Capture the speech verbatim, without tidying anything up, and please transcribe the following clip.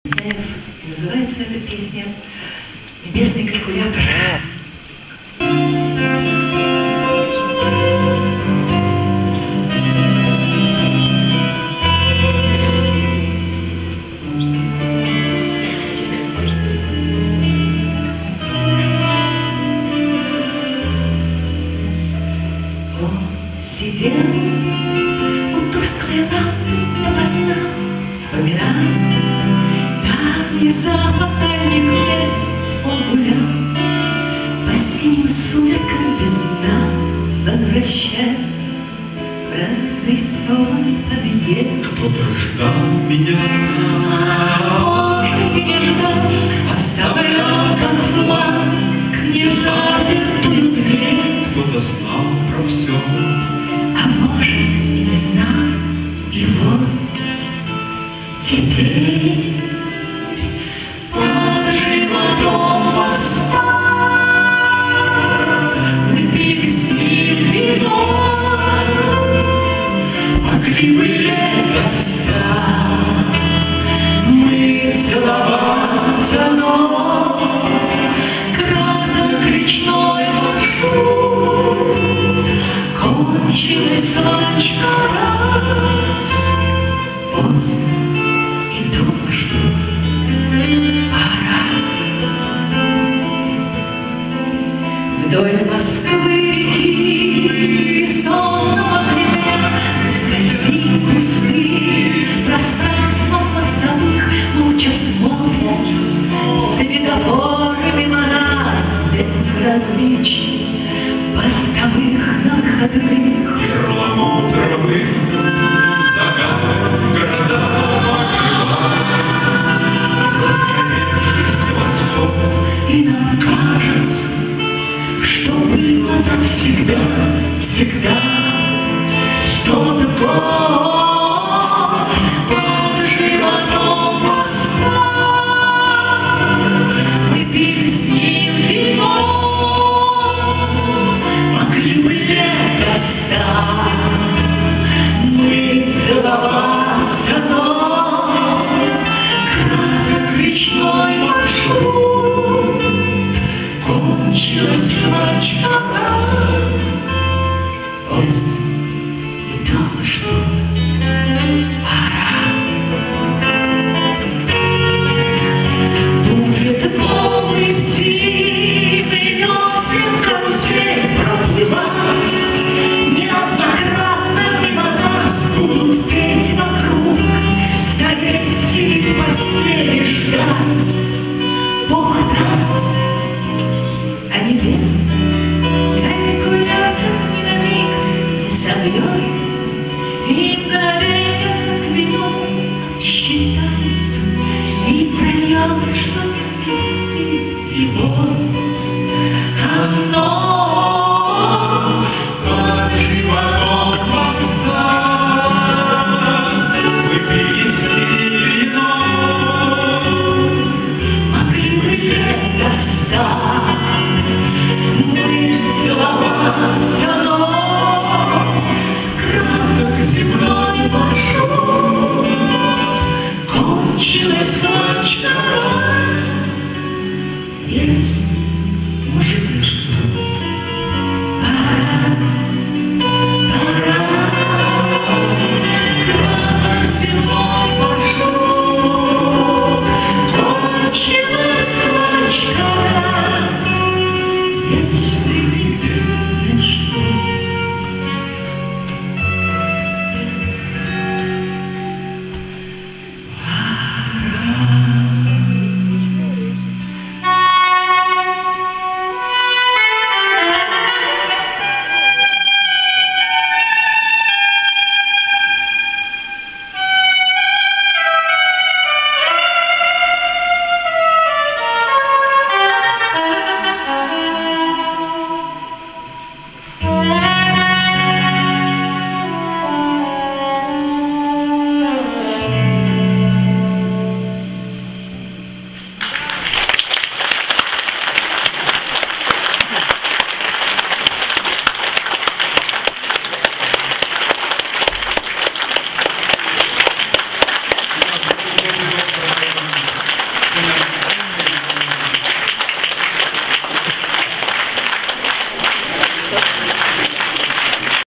И называется эта песня «Небесный калькулятор». Он сидел у тусклой лампы допоздна, вспоминал давний западный лес. Он гулял по синим сумеркам без дна, возвращаясь в разрисованный подъезд. Кто-то ждал меня, а может и не ждал, оставлял как флаг незапертую дверь. кто-то знал про все, А может и не знал, и вот теперь под животом моста мы пили с ним вино, могли бы летоста мы целоваться, но краток речной маршрут, кончилась ночь, поздно и дома ждут. Пора. Вдоль Москвы реки сонного хребта мы скользим густые пространством мостовых, молча смотрят светофоры мимо нас, безразличий постовых на ходовых. перламутровый загадок города покрывает разгоревшийся восход. И нам кажется, что было так всегда, всегда, в тот год под животом моста мы пили с ним вино, могли бы летоста мы целоваться, но краток речной маршрут, кончилась ночь, поздно и дома ждут. Пора. Будет новый зимний весен карусель проплывать, неоднократно мимо нас будут петь вокруг, стареть, сидеть в постели, ждать. Бог даст, а невеста калькулятор ни на миг не собьется, и мгновенно к вину отсчитает, и прольет, что не вместит, и вот оно